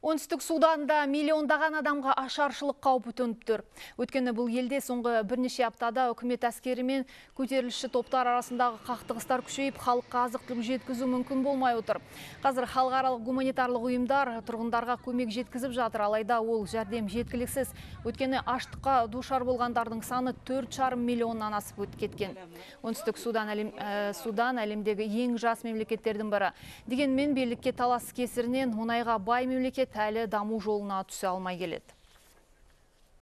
Оңтүстік Суданда миллиондаған адамға ашаршылық қаупі төніп тұр. Өткені бұл елде соңғы бірнеше аптада үкімет әскері мен көтерілісші топтар арасындағы қақтығыстар күшейіп, халыққа азық-түлік жеткізу мүмкін болмай отыр. Қазір халықаралық гуманитарлық ұйымдар тұрғындарға көмек жеткізіп жатыр, алайда ол жәрдем жеткіліксіз. Өткені аштыққа душар болғандардың саны 4,5 миллионнан асып кеткен. Оңтүстік Судан әлемдегі ең жас мемлекеттердің бірі. Дегенмен билікке талас кесірінен мұнайға бай мемлекет әлі даму жолына түсе алмай келеді.